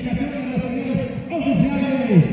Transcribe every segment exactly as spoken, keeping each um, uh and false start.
indicación de los señores oficiales.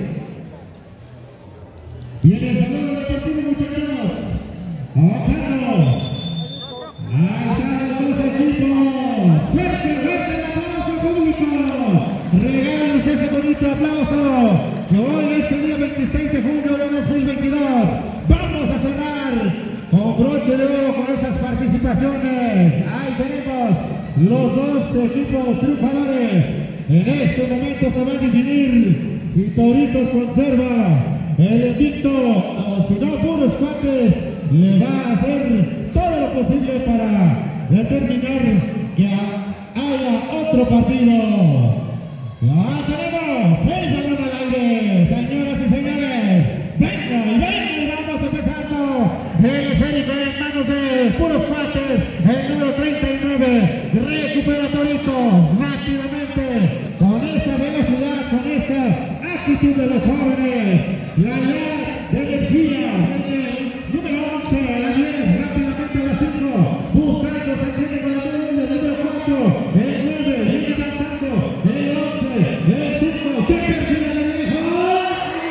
Viene el saludo deportivo, muchachos. Avanzando. Ahí están los dos equipos. Fuerte, fuerte el aplauso público. Regálanos ese bonito aplauso. Que hoy, este día veintiséis de junio de dos mil veintidós, vamos a cerrar con broche de oro con esas participaciones. Ahí tenemos los dos equipos triunfadores. En este momento se va a definir si Tauritos conserva el invicto o si no, puros cuates le va a hacer todo lo posible para determinar que haya otro partido. Ya tenemos seis balones al aire, señoras y señores. Venga y venga y vamos empezando. El esférico en manos de puros cuates, el número treinta y nueve. Recupera Torito rápidamente, con esa velocidad, con esta actitud de los jóvenes. La idea de energía, el número once, a la diez, rápidamente a la cinco, buscando, se tiene con la número, el número cuatro, el nueve, viene avanzando, el once, el cinco, se perfila de lejos.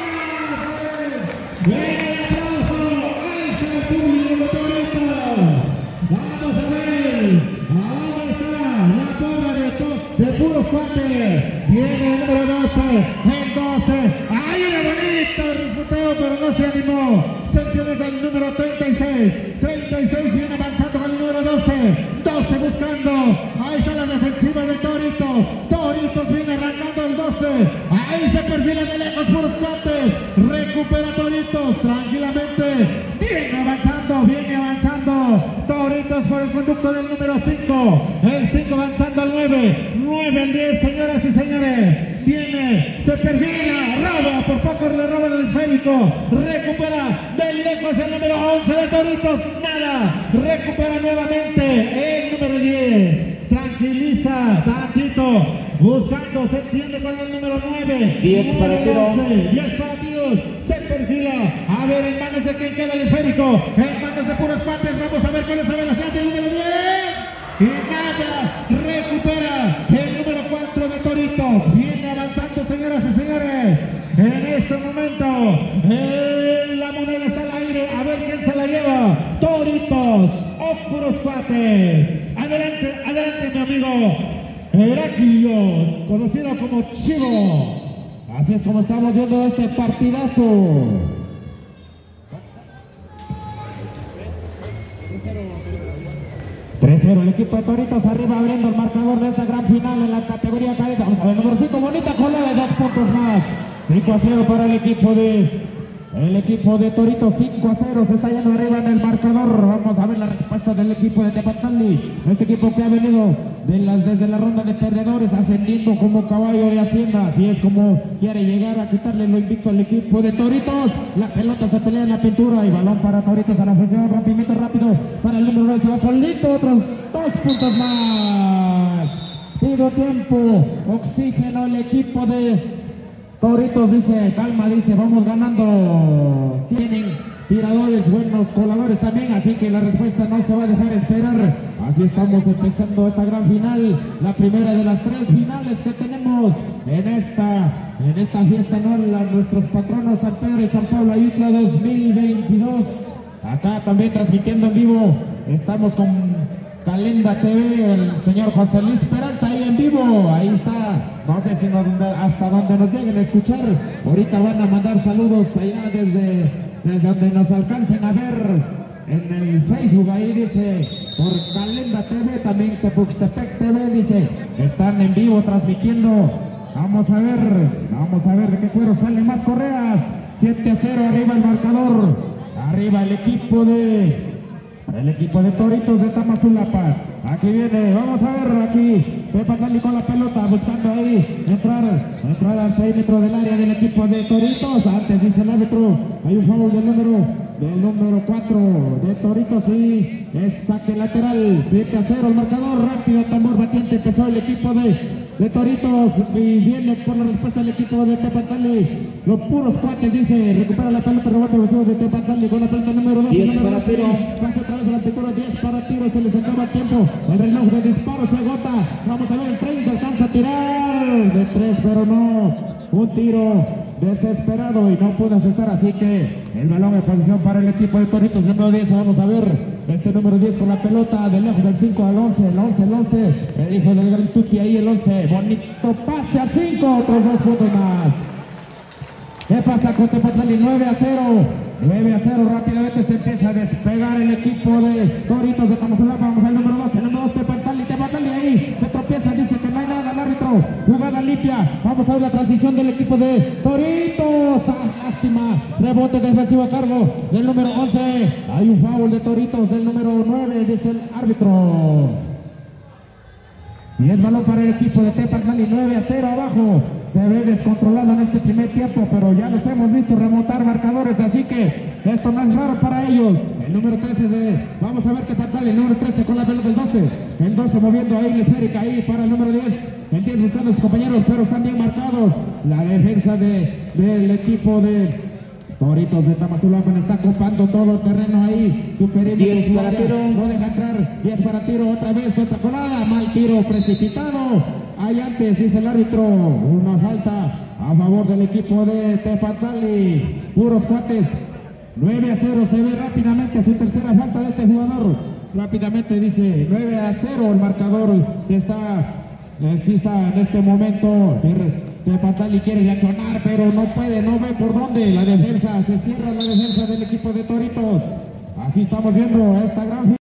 ¡Ven el aplauso! ¡Alza el público de Torito! Vamos a ver, ahora está la porra de, de puros cuates. Viene el número doce, el doce, ¡ay, era bonito el refuteo, pero no se animó! Se tiene con el número treinta y seis, treinta y seis viene avanzando con el número doce, doce buscando, ahí está la defensiva de Toritos, Toritos viene arrancando el doce, ahí se perfila de lejos puros cuates, recupera Toritos tranquilamente, viene avanzando, viene avanzando, Toritos por el conducto del número cinco, el cinco avanzando al nueve, nueve al diez, señoras y señores, viene, se perfila, roba, por poco le roban el esférico, recupera de lejos el número once de Toritos, nada, recupera nuevamente el número diez, tranquiliza, tantito, buscando, se entiende con el número nueve, diez para tiro, diez para tiros, se perfila, a ver en manos de quien queda el esférico, en manos de puros cuates, vamos a ver cuál es la velocidad del número diez, y nada, recupera el número cuatro de Toritos, viene avanzando, señoras y señores, en este momento, eh, la moneda está al aire, a ver quién se la lleva, Toritos o puros cuates, adelante, adelante mi amigo Heraclio, conocido como Chivo. Así es como estamos viendo este partidazo. tres cero el equipo de Toritos arriba abriendo el marcador de esta gran final en la categoría cadete. Vamos a ver el número cinco, bonita cola de dos puntos más. cinco a cero para el equipo de el equipo de Toritos, cinco a cero, se está yendo arriba en el marcador. Vamos a ver la respuesta del equipo de Tepatali, este equipo que ha venido de las, desde la ronda de perdedores, ascendiendo como caballo de Hacienda. Así es como quiere llegar a quitarle lo invicto al equipo de Toritos. La pelota se pelea en la pintura y balón para Toritos a la ofensiva, rompimiento rápido para el número nueve, se va solito, otros dos puntos más. Pido tiempo, oxígeno el equipo de Toritos, dice, calma, dice, vamos ganando. Tienen tiradores, buenos coladores también, así que la respuesta no se va a dejar esperar. Así estamos empezando esta gran final, la primera de las tres finales que tenemos en esta, en esta fiesta anual a nuestros patronos San Pedro y San Pablo Ayutla dos mil veintidós. Acá también transmitiendo en vivo, estamos con Calenda T V, el señor José Luis Peralta ahí en vivo, ahí está, no sé si nos, hasta donde nos lleguen a escuchar, ahorita van a mandar saludos allá desde, desde donde nos alcancen a ver en el Facebook, ahí dice, por Calenda T V, también Tepuxtepec T V, dice, están en vivo transmitiendo, vamos a ver, vamos a ver de qué cuero salen más correas, siete a cero arriba el marcador, arriba el equipo de... El equipo de Toritos de Tamazulapa. Aquí viene, vamos a ver aquí. Tepatali con la pelota, buscando ahí entrar, entrar al perímetro del área del equipo de Toritos. Antes dice el árbitro, hay un foul del número, del número cuatro de Toritos y es saque lateral. siete a cero el marcador, rápido, tambor batiente, empezó el equipo de, de Toritos y viene por la respuesta del equipo de Tepatali. Los puros cuates, dice, recupera la pelota, rebote ofensivo de Tepatali con la pelota número dos. diez para tiro. Pasa otra vez a la pintura, diez para tiro, se les acaba el tiempo. El reloj de disparo se agota. Vamos a ver el treinta, alcanza a tirar. igual de tres, pero no un tiro desesperado y no pudo asestar, así que el balón en posición para el equipo de Toritos, el número diez. Vamos a ver este número diez con la pelota de lejos del cinco al once, el once, el once, el hijo del gran Tuti ahí, el once, bonito pase al cinco, otros dos puntos más. ¿Qué pasa con Tepatlali? nueve a cero, nueve a cero, rápidamente se empieza a despegar el equipo de Toritos de Tamazulapa. Vamos al número dos, el número dos, Tepatlali, Tepatlali ahí, se tropieza, dice que no hay nada, el árbitro, jugada limpia. Vamos a ver la transición del equipo de Toritos, ah, lástima, rebote defensivo a cargo del número once, hay un foul de Toritos del número nueve, dice el árbitro. Y es balón para el equipo de Tepatlali, nueve a cero abajo. Se ve descontrolado en este primer tiempo, pero ya los hemos visto remontar marcadores, así que esto no es raro para ellos. El número trece de, vamos a ver Tepatlali, el número trece con la pelota del doce. El doce moviendo ahí la esférica ahí para el número diez. El diez buscando a sus compañeros, pero están bien marcados. La defensa de, del equipo de Toritos de Tamazulapa está ocupando todo el terreno ahí. Superior diez para tiro. No deja entrar. diez para tiro. Otra vez otra colada. Mal tiro precipitado. Ahí antes dice el árbitro. Una falta a favor del equipo de Tepatlali. Puros cuates. nueve a cero. Se ve rápidamente su tercera falta de este jugador. Rápidamente dice nueve a cero. El marcador se está, eh, sí está en este momento. Tepatlali quiere reaccionar, pero no puede, no ve por dónde. La defensa, se cierra la defensa del equipo de Toritos. Así estamos viendo esta gran